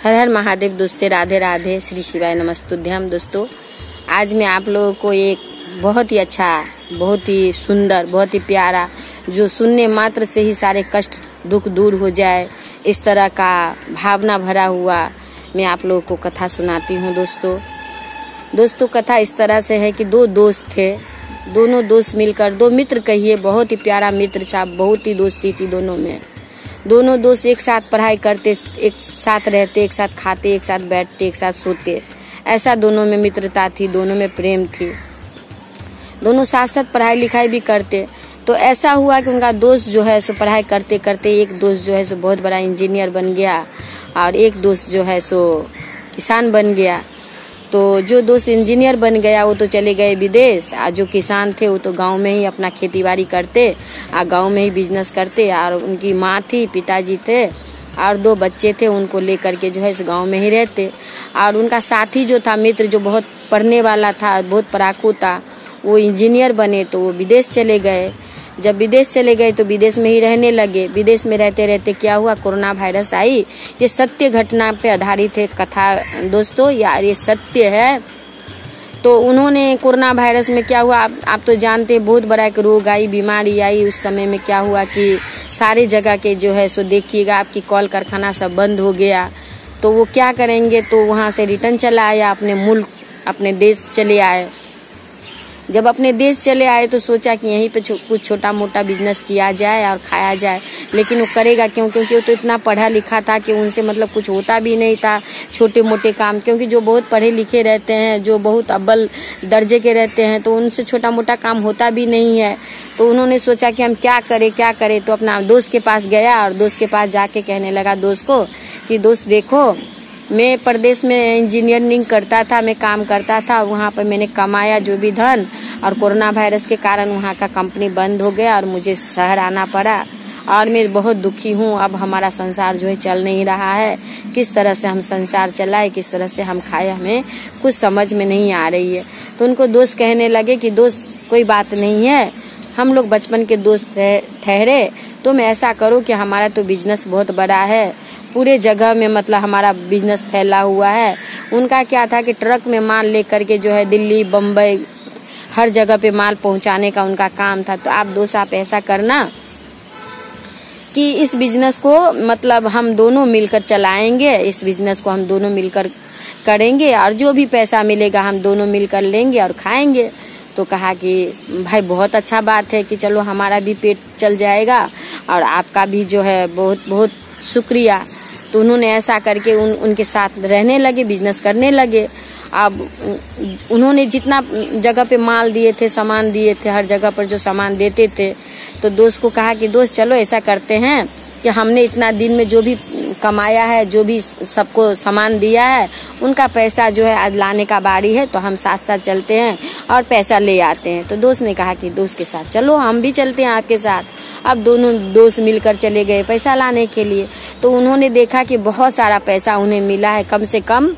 हर हर महादेव दोस्तों, राधे राधे, श्री शिवाय नमस्तुभ्यम। दोस्तों, आज मैं आप लोगों को एक बहुत ही अच्छा, बहुत ही सुंदर, बहुत ही प्यारा, जो सुनने मात्र से ही सारे कष्ट दुख दूर हो जाए, इस तरह का भावना भरा हुआ मैं आप लोगों को कथा सुनाती हूँ। दोस्तों कथा इस तरह से है कि दो दोस्त थे। दोनों दोस्त मिलकर, दो मित्र कहिए, बहुत ही प्यारा मित्र साहब, बहुत ही दोस्ती थी दोनों में। दोनों दोस्त एक साथ पढ़ाई करते, एक साथ रहते, एक साथ खाते, एक साथ बैठते, एक साथ सोते। ऐसा दोनों में मित्रता थी, दोनों में प्रेम थी। दोनों साथ साथ पढ़ाई लिखाई भी करते। तो ऐसा हुआ कि उनका दोस्त जो है सो पढ़ाई करते करते, एक दोस्त जो है सो बहुत बड़ा इंजीनियर बन गया और एक दोस्त जो है सो किसान बन गया। तो जो दोस्त इंजीनियर बन गया वो तो चले गए विदेश, और जो किसान थे वो तो गांव में ही अपना खेती बाड़ी करते और गांव में ही बिजनेस करते। और उनकी माँ थी, पिताजी थे और दो बच्चे थे, उनको लेकर के जो है इस गांव में ही रहते। और उनका साथी जो था, मित्र जो बहुत पढ़ने वाला था, बहुत पढ़ाकू था, वो इंजीनियर बने तो वो विदेश चले गए। जब विदेश चले गए तो विदेश में ही रहने लगे। विदेश में रहते रहते क्या हुआ, कोरोना वायरस आई। ये सत्य घटना पे आधारित है कथा दोस्तों, यार ये सत्य है। तो उन्होंने कोरोना वायरस में क्या हुआ, आप तो जानते हैं, बहुत बड़ा एक रोग आई, बीमारी आई। उस समय में क्या हुआ कि सारे जगह के जो है सो देखिएगा, आपकी कॉल कारखाना सब बंद हो गया। तो वो क्या करेंगे, तो वहाँ से रिटर्न चला आया, अपने मुल्क, अपने देश चले आए। जब अपने देश चले आए तो सोचा कि यहीं पे कुछ छोटा मोटा बिजनेस किया जाए और खाया जाए। लेकिन वो करेगा क्यों, क्योंकि वो तो इतना पढ़ा लिखा था कि उनसे मतलब कुछ होता भी नहीं था छोटे मोटे काम। क्योंकि जो बहुत पढ़े लिखे रहते हैं, जो बहुत अव्वल दर्जे के रहते हैं, तो उनसे छोटा मोटा काम होता भी नहीं है। तो उन्होंने सोचा कि हम क्या करें। तो अपना दोस्त के पास गया और दोस्त के पास जाके कहने लगा दोस्त को कि दोस्त देखो, मैं प्रदेश में इंजीनियरिंग करता था, मैं काम करता था, वहाँ पर मैंने कमाया जो भी धन, और कोरोना वायरस के कारण वहाँ का कंपनी बंद हो गया और मुझे शहर आना पड़ा और मैं बहुत दुखी हूँ। अब हमारा संसार जो है चल नहीं रहा है, किस तरह से हम संसार चलाए, किस तरह से हम खाए, हमें कुछ समझ में नहीं आ रही है। तो उनको दोस्त कहने लगे कि दोस्त कोई बात नहीं है, हम लोग बचपन के दोस्त ठहरे, तुम ऐसा करो कि हमारा तो बिजनेस बहुत बड़ा है, पूरे जगह में मतलब हमारा बिजनेस फैला हुआ है। उनका क्या था कि ट्रक में माल लेकर के जो है दिल्ली, बम्बई, हर जगह पे माल पहुंचाने का उनका काम था। तो आप ऐसा करना कि इस बिजनेस को मतलब हम दोनों मिलकर चलाएंगे, इस बिजनेस को हम दोनों मिलकर करेंगे और जो भी पैसा मिलेगा हम दोनों मिलकर लेंगे और खाएंगे। तो कहा कि भाई बहुत अच्छा बात है कि चलो हमारा भी पेट चल जाएगा और आपका भी जो है बहुत बहुत शुक्रिया। तो उन्होंने ऐसा करके उनके साथ रहने लगे, बिजनेस करने लगे। अब उन्होंने जितना जगह पे माल दिए थे, सामान दिए थे, हर जगह पर जो सामान देते थे, तो दोस्त को कहा कि दोस्त चलो ऐसा करते हैं कि हमने इतना दिन में जो भी कमाया है, जो भी सबको सामान दिया है, उनका पैसा जो है आज लाने का बारी है, तो हम साथ साथ चलते हैं और पैसा ले आते हैं। तो दोस्त ने कहा कि दोस्त के साथ चलो, हम भी चलते हैं आपके साथ। अब दोनों दोस्त मिलकर चले गए पैसा लाने के लिए। तो उन्होंने देखा कि बहुत सारा पैसा उन्हें मिला है, कम से कम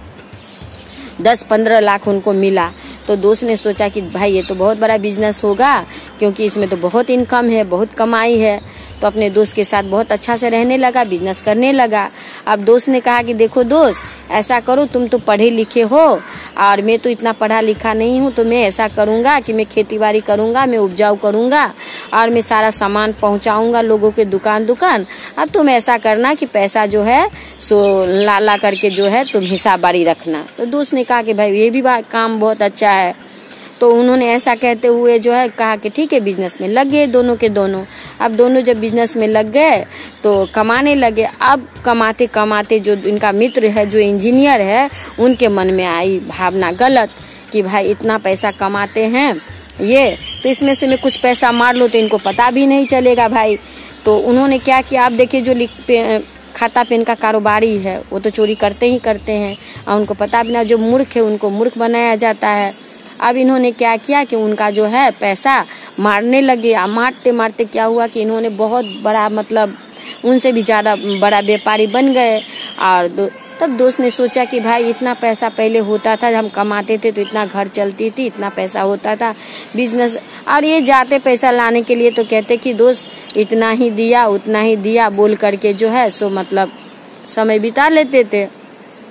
10-15 लाख उनको मिला। तो दोस्त ने सोचा कि भाई ये तो बहुत बड़ा बिजनेस होगा, क्योंकि इसमें तो बहुत इनकम है, बहुत कमाई है। तो अपने दोस्त के साथ बहुत अच्छा से रहने लगा, बिजनेस करने लगा। अब दोस्त ने कहा कि देखो दोस्त, ऐसा करो, तुम तो पढ़े लिखे हो और मैं तो इतना पढ़ा लिखा नहीं हूँ, तो मैं ऐसा करूँगा कि मैं खेती बाड़ी करूँगा, मैं उपजाऊ करूँगा और मैं सारा सामान पहुँचाऊँगा लोगों के दुकान। अब तुम ऐसा करना कि पैसा जो है सो ला करके जो है तुम हिसाब बारी रखना। तो दोस्त ने कहा कि भाई ये भी काम बहुत अच्छा है। तो उन्होंने ऐसा कहते हुए जो है कहा कि ठीक है, बिजनेस में लग गए दोनों के दोनों। अब दोनों जब बिजनेस में लग गए तो कमाने लगे। अब कमाते कमाते जो इनका मित्र है, जो इंजीनियर है, उनके मन में आई भावना गलत कि भाई इतना पैसा कमाते हैं ये, तो इसमें से मैं कुछ पैसा मार लो तो इनको पता भी नहीं चलेगा भाई। तो उन्होंने क्या किया, आप देखिए जो खाता पेन का कारोबारी है वो तो चोरी करते ही करते हैं और उनको पता भी ना, जो मूर्ख है उनको मूर्ख बनाया जाता है। अब इन्होंने क्या किया कि उनका जो है पैसा मारने लगे। मारते मारते क्या हुआ कि इन्होंने बहुत बड़ा, मतलब उनसे भी ज़्यादा बड़ा व्यापारी बन गए। और तब दोस्त ने सोचा कि भाई इतना पैसा पहले होता था, हम कमाते थे तो इतना घर चलती थी, इतना पैसा होता था बिजनेस। और ये जाते पैसा लाने के लिए तो कहते कि दोस्त इतना ही दिया, उतना ही दिया बोल करके जो है सो मतलब समय बिता लेते थे।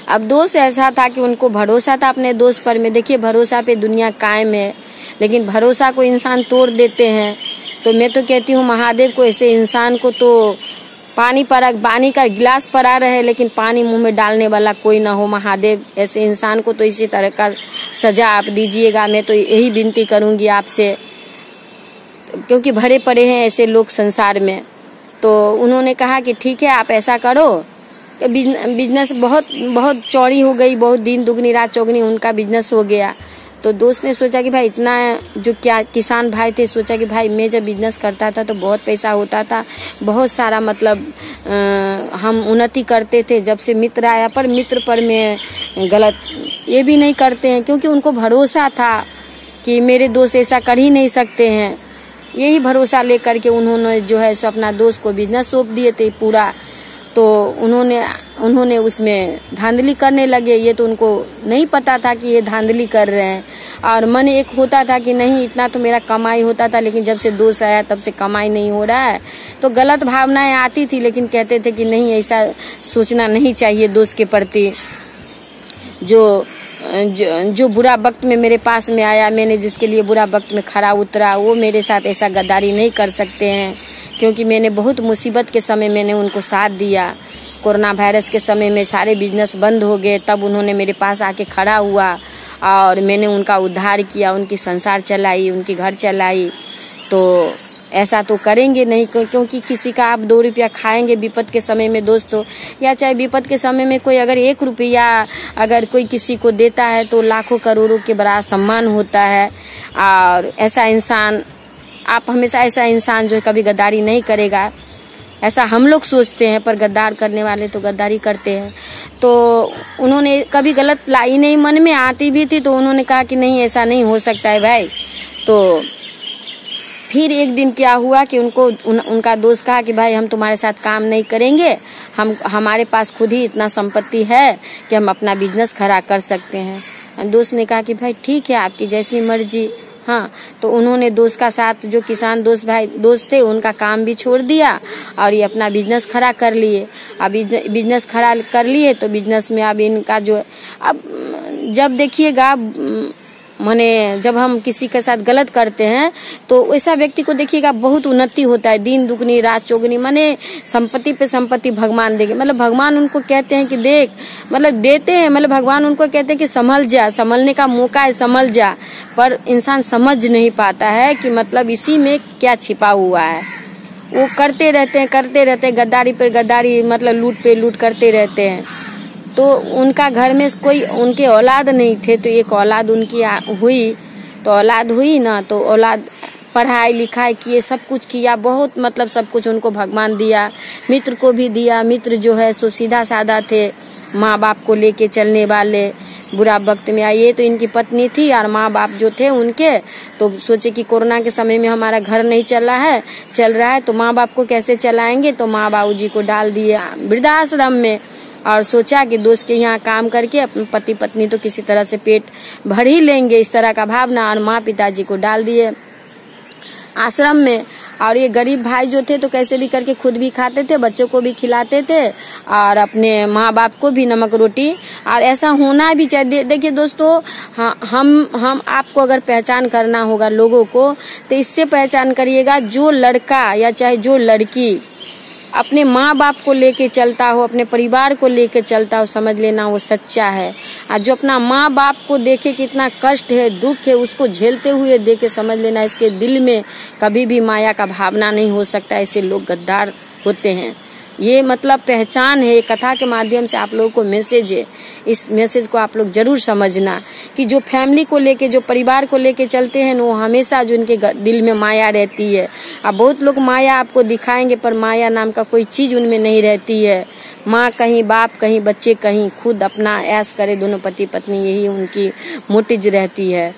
अब दोस्त ऐसा था कि उनको भरोसा था अपने दोस्त पर में। देखिए, भरोसा पे दुनिया कायम है, लेकिन भरोसा को इंसान तोड़ देते हैं। तो मैं तो कहती हूँ महादेव को, ऐसे इंसान को तो पानी का गिलास परा रहे लेकिन पानी मुंह में डालने वाला कोई ना हो। महादेव ऐसे इंसान को तो इसी तरह का सजा आप दीजिएगा। मैं तो यही विनती करूंगी आपसे, क्योंकि भरे पड़े हैं ऐसे लोग संसार में। तो उन्होंने कहा कि ठीक है, आप ऐसा करो। बिजनेस बहुत चौड़ी हो गई, बहुत दिन दुगनी रात चौगनी उनका बिजनेस हो गया। तो दोस्त ने सोचा कि भाई इतना, जो क्या किसान भाई थे, सोचा कि भाई मैं जब बिजनेस करता था तो बहुत पैसा होता था, बहुत सारा मतलब हम उन्नति करते थे। जब से मित्र आया, पर मित्र पर मैं गलत ये भी नहीं करते हैं, क्योंकि उनको भरोसा था कि मेरे दोस्त ऐसा कर ही नहीं सकते हैं। यही भरोसा लेकर के उन्होंने जो है सो अपना दोस्त को बिजनेस सौंप दिए थे पूरा। तो उन्होंने उसमें धांधली करने लगे। ये तो उनको नहीं पता था कि ये धांधली कर रहे हैं, और मन एक होता था कि नहीं, इतना तो मेरा कमाई होता था, लेकिन जब से दोस्त आया तब से कमाई नहीं हो रहा है। तो गलत भावनाएं आती थी, लेकिन कहते थे कि नहीं, ऐसा सोचना नहीं चाहिए दोस्त के प्रति। जो बुरा वक्त में मेरे पास में आया, मैंने जिसके लिए बुरा वक्त में खड़ा उतरा, वो मेरे साथ ऐसा गद्दारी नहीं कर सकते हैं, क्योंकि मैंने बहुत मुसीबत के समय मैंने उनको साथ दिया। कोरोना वायरस के समय में सारे बिजनेस बंद हो गए, तब उन्होंने मेरे पास आके खड़ा हुआ और मैंने उनका उद्धार किया, उनकी संसार चलाई, उनकी घर चलाई। तो ऐसा तो करेंगे नहीं, क्योंकि किसी का आप 2 रुपया खाएंगे विपद के समय में दोस्तों, या चाहे विपद के समय में कोई अगर 1 रुपया अगर कोई किसी को देता है तो लाखों करोड़ों के बड़ा सम्मान होता है। और ऐसा इंसान, आप हमेशा ऐसा इंसान जो कभी गद्दारी नहीं करेगा, ऐसा हम लोग सोचते हैं, पर गद्दार करने वाले तो गद्दारी करते हैं। तो उन्होंने कभी गलत लाई नहीं, मन में आती भी थी, तो उन्होंने कहा कि नहीं, ऐसा नहीं हो सकता है भाई। तो फिर एक दिन क्या हुआ कि उनका दोस्त कहा कि भाई हम तुम्हारे साथ काम नहीं करेंगे, हमारे पास खुद ही इतना संपत्ति है कि हम अपना बिजनेस खड़ा कर सकते हैं। दोस्त ने कहा कि भाई ठीक है, आपकी जैसी मर्जी। हाँ, तो उन्होंने दोस्त का साथ, जो किसान दोस्त थे, उनका काम भी छोड़ दिया और ये अपना बिजनेस खड़ा कर लिए। अब बिजनेस खड़ा कर लिए तो बिजनेस में अब इनका जो, अब जब देखिएगा माने जब हम किसी के साथ गलत करते हैं तो वैसा व्यक्ति को देखिएगा बहुत उन्नति होता है, दिन दुगनी रात चौगनी, माने संपत्ति पे संपत्ति भगवान देंगे। मतलब भगवान उनको कहते हैं कि देख, मतलब देते हैं, मतलब भगवान उनको कहते हैं कि संभल जा, संभलने का मौका है, संभल जा। पर इंसान समझ नहीं पाता है कि मतलब इसी में क्या छिपा हुआ है। वो करते रहते हैं गद्दारी पर गद्दारी, मतलब लूट पे लूट करते रहते हैं। तो उनका घर में कोई उनके औलाद नहीं थे, तो एक औलाद उनकी हुई, तो औलाद हुई ना, तो औलाद पढ़ाई लिखाई किए, सब कुछ किया, बहुत मतलब सब कुछ उनको भगवान दिया। मित्र को भी दिया। मित्र जो है सो सीधा साधा थे, माँ बाप को लेके चलने वाले, बुरा वक्त में आई। ये तो इनकी पत्नी थी और माँ बाप जो थे उनके, तो सोचे कि कोरोना के समय में हमारा घर नहीं चल रहा है तो माँ बाप को कैसे चलाएंगे। तो माँ बाबू जी को डाल दिए वृद्धाश्रम में, और सोचा कि दोस्त के यहाँ काम करके अपने पति पत्नी तो किसी तरह से पेट भर ही लेंगे, इस तरह का भावना। और माँ पिताजी को डाल दिए आश्रम में। और ये गरीब भाई जो थे तो कैसे भी करके खुद भी खाते थे, बच्चों को भी खिलाते थे और अपने माँ बाप को भी नमक रोटी। और ऐसा होना भी चाहिए। देखिए दोस्तों, हम आपको अगर पहचान करना होगा लोगों को, तो इससे पहचान करिएगा, जो लड़का या चाहे जो लड़की अपने माँ बाप को लेके चलता हो, अपने परिवार को लेके चलता हो, समझ लेना वो सच्चा है। और जो अपना माँ बाप को देखे कि इतना कष्ट है, दुख है, उसको झेलते हुए देखे, समझ लेना इसके दिल में कभी भी माया का भावना नहीं हो सकता। ऐसे लोग गद्दार होते हैं। ये मतलब पहचान है। कथा के माध्यम से आप लोगों को मैसेज है, इस मैसेज को आप लोग जरूर समझना कि जो फैमिली को लेके, जो परिवार को लेके चलते हैं, वो हमेशा जो उनके दिल में माया रहती है। अब बहुत लोग माया आपको दिखाएंगे, पर माया नाम का कोई चीज उनमें नहीं रहती है। माँ कहीं, बाप कहीं, बच्चे कहीं, खुद अपना ऐश करे दोनों पति पत्नी, यही उनकी मोटिव रहती है।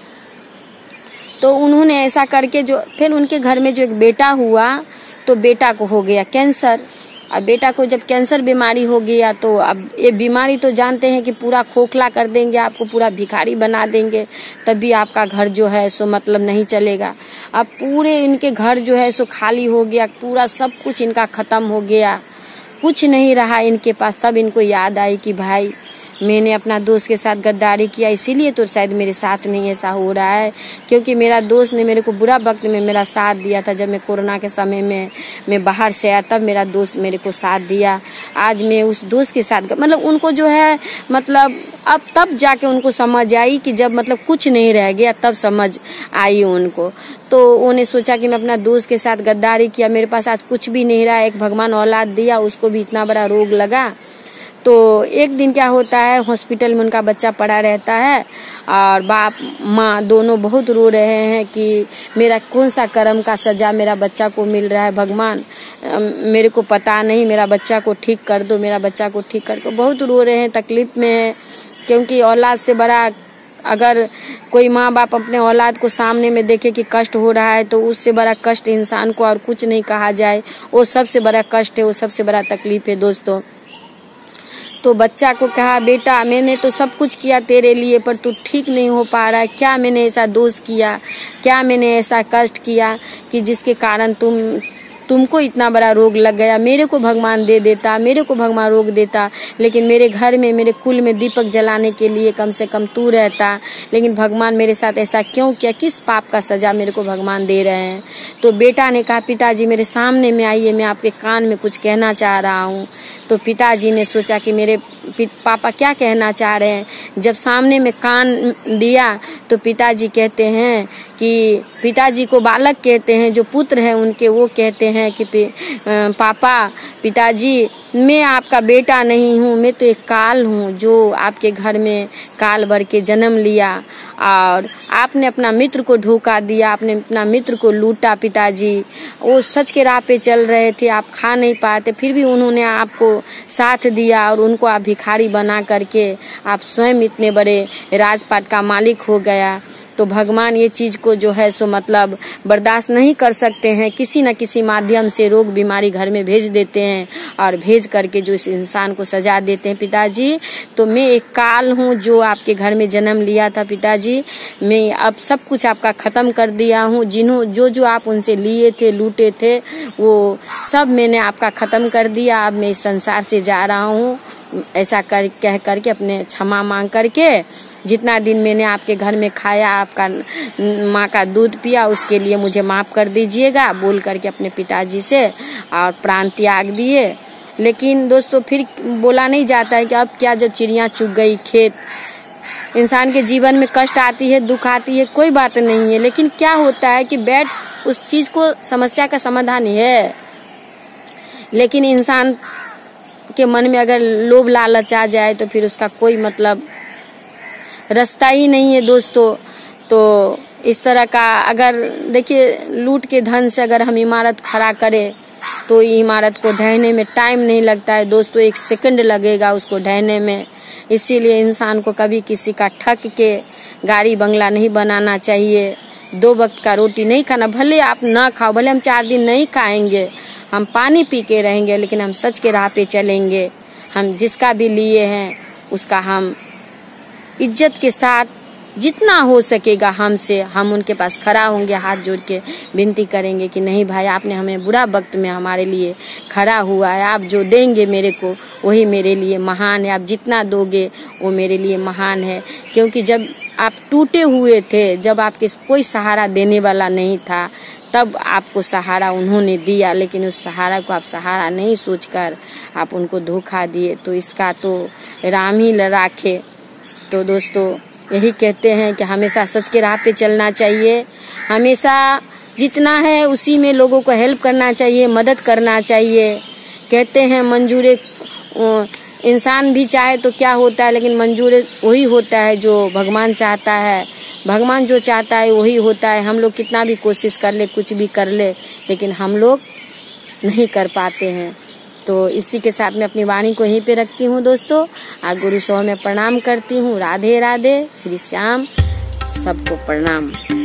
तो उन्होंने ऐसा करके जो फिर उनके घर में जो एक बेटा हुआ, तो बेटा को हो गया कैंसर। अब बेटा को जब कैंसर बीमारी हो गया, तो अब ये बीमारी तो जानते हैं कि पूरा खोखला कर देंगे, आपको पूरा भिखारी बना देंगे, तभी आपका घर जो है सो मतलब नहीं चलेगा। अब पूरे इनके घर जो है सो खाली हो गया, पूरा सब कुछ इनका खत्म हो गया, कुछ नहीं रहा इनके पास। तब इनको याद आई कि भाई मैंने अपना दोस्त के साथ गद्दारी किया, इसीलिए तो शायद मेरे साथ नहीं ऐसा हो रहा है। क्योंकि मेरा दोस्त ने मेरे को बुरा वक्त में मेरा साथ दिया था। जब मैं कोरोना के समय में मैं बाहर से आया तब मेरा दोस्त मेरे को साथ दिया। आज मैं उस दोस्त के साथ मतलब उनको जो है मतलब अब तब जाके उनको समझ आई कि जब मतलब कुछ नहीं रह गया तब समझ आई उनको। तो उन्हें सोचा कि मैं अपना दोस्त के साथ गद्दारी किया, मेरे पास आज कुछ भी नहीं रहा। एक भगवान औलाद दिया, उसको भी इतना बड़ा रोग लगा। तो एक दिन क्या होता है, हॉस्पिटल में उनका बच्चा पड़ा रहता है और बाप माँ दोनों बहुत रो रहे हैं कि मेरा कौन सा कर्म का सजा मेरा बच्चा को मिल रहा है। भगवान मेरे को पता नहीं, मेरा बच्चा को ठीक कर दो, मेरा बच्चा को ठीक कर दो। बहुत रो रहे हैं, तकलीफ में है। क्योंकि औलाद से बड़ा अगर कोई माँ बाप अपने औलाद को सामने में देखे कि कष्ट हो रहा है तो उससे बड़ा कष्ट इंसान को और कुछ नहीं कहा जाए। वो सबसे बड़ा कष्ट है, वो सबसे बड़ा तकलीफ है दोस्तों। तो बच्चा को कहा, बेटा मैंने तो सब कुछ किया तेरे लिए पर तू ठीक नहीं हो पा रहा है। क्या मैंने ऐसा दोष किया, क्या मैंने ऐसा कष्ट किया कि जिसके कारण तुमको इतना बड़ा रोग लग गया। मेरे को भगवान दे देता, मेरे को भगवान रोग देता, लेकिन मेरे घर में मेरे कुल में दीपक जलाने के लिए कम से कम तू रहता। लेकिन भगवान मेरे साथ ऐसा क्यों किया, किस पाप का सजा मेरे को भगवान दे रहे हैं। तो बेटा ने कहा, पिताजी मेरे सामने में आइए, मैं आपके कान में कुछ कहना चाह रहा हूँ। तो पिताजी ने सोचा कि मेरे पापा क्या कहना चाह रहे हैं। जब सामने में कान दिया तो पिताजी कहते हैं कि पिताजी को बालक कहते हैं, जो पुत्र है उनके, वो कहते हैं कि पापा पिताजी मैं आपका बेटा नहीं हूँ, मैं तो एक काल हूँ जो आपके घर में काल भर के जन्म लिया और आपने अपना मित्र को धोखा दिया, आपने अपना मित्र को लूटा। पिताजी वो सच के राह पे चल रहे थे, आप खा नहीं पाते, फिर भी उन्होंने आपको साथ दिया और उनको आप भिखारी बना करके आप स्वयं इतने बड़े राजपाट का मालिक हो गया। तो भगवान ये चीज को जो है सो मतलब बर्दाश्त नहीं कर सकते हैं, किसी न किसी माध्यम से रोग बीमारी घर में भेज देते हैं और भेज करके जो इस इंसान को सजा देते हैं। पिताजी तो मैं एक काल हूँ जो आपके घर में जन्म लिया था। पिताजी मैं अब सब कुछ आपका खत्म कर दिया हूँ, जो आप उनसे लिए थे, लूटे थे, वो सब मैंने आपका खत्म कर दिया। अब मैं इस संसार से जा रहा हूँ। ऐसा कह करके अपने क्षमा मांग करके, जितना दिन मैंने आपके घर में खाया, आपका माँ का दूध पिया, उसके लिए मुझे माफ कर दीजिएगा बोल करके अपने पिताजी से और प्राण त्याग दिए। लेकिन दोस्तों फिर बोला नहीं जाता है कि अब क्या, जब चिड़िया चुग गई खेत। इंसान के जीवन में कष्ट आती है, दुख आती है, कोई बात नहीं है, लेकिन क्या होता है कि बैठ उस चीज को, समस्या का समाधान है, लेकिन इंसान के मन में अगर लोभ लालच आ जाए तो फिर उसका कोई मतलब रास्ता ही नहीं है दोस्तों। तो इस तरह का अगर देखिए, लूट के धन से अगर हम इमारत खड़ा करें तो इमारत को ढहने में टाइम नहीं लगता है दोस्तों, 1 सेकंड लगेगा उसको ढहने में। इसीलिए इंसान को कभी किसी का ठग के गाड़ी बंगला नहीं बनाना चाहिए। 2 वक्त का रोटी नहीं खाना, भले आप ना खाओ, भले हम 4 दिन नहीं खाएंगे, हम पानी पी के रहेंगे, लेकिन हम सच के राह पे चलेंगे। हम जिसका भी लिए हैं उसका हम इज्जत के साथ जितना हो सकेगा हमसे, हम उनके पास खड़ा होंगे, हाथ जोड़ के विनती करेंगे कि नहीं भाई, आपने हमें बुरा वक्त में हमारे लिए खड़ा हुआ है, आप जो देंगे मेरे को वही मेरे लिए महान है, आप जितना दोगे वो मेरे लिए महान है। क्योंकि जब आप टूटे हुए थे, जब आपके कोई सहारा देने वाला नहीं था, तब आपको सहारा उन्होंने दिया, लेकिन उस सहारा को आप सहारा नहीं सोचकर आप उनको धोखा दिए। तो इसका तो राम ही राखे। तो दोस्तों यही कहते हैं कि हमेशा सच के राह पे चलना चाहिए, हमेशा जितना है उसी में लोगों को हेल्प करना चाहिए, मदद करना चाहिए। कहते हैं मंजूर इंसान भी चाहे तो क्या होता है, लेकिन मंजूर वही होता है जो भगवान चाहता है। भगवान जो चाहता है वही होता है। हम लोग कितना भी कोशिश कर ले, कुछ भी कर ले, लेकिन हम लोग नहीं कर पाते हैं। तो इसी के साथ मैं अपनी वाणी को यहीं पे रखती हूँ दोस्तों। गुरु सौ में प्रणाम करती हूँ। राधे राधे, श्री श्याम, सबको प्रणाम।